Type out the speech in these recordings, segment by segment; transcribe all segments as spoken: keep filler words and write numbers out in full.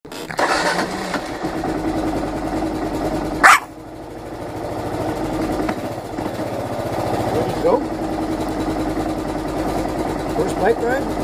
Ready to go? First bike ride?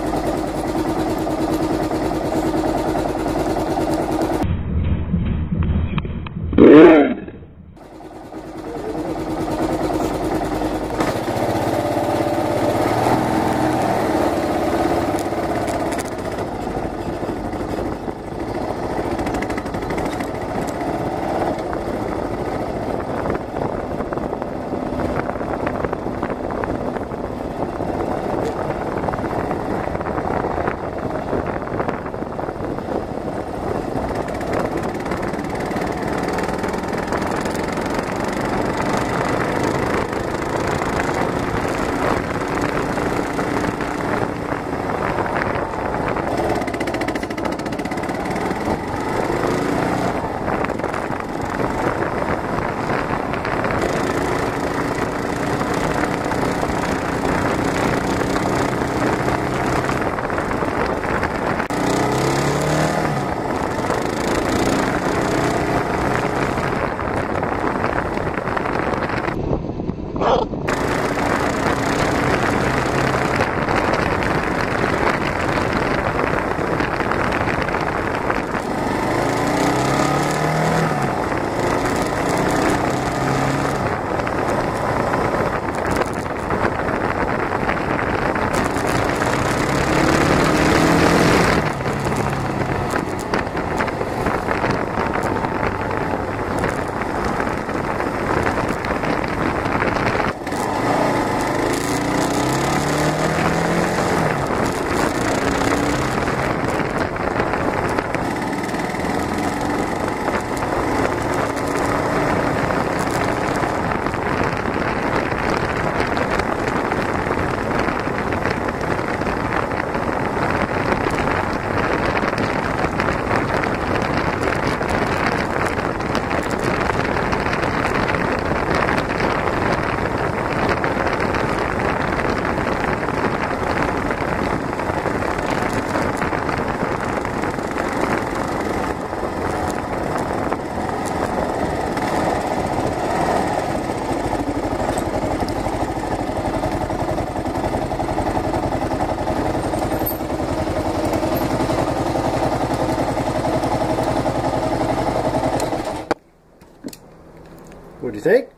What do you think?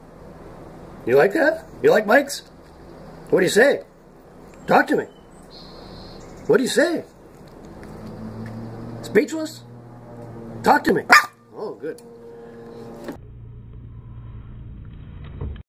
You like that? You like bikes? What do you say? Talk to me. What do you say? Speechless? Talk to me. Oh, good.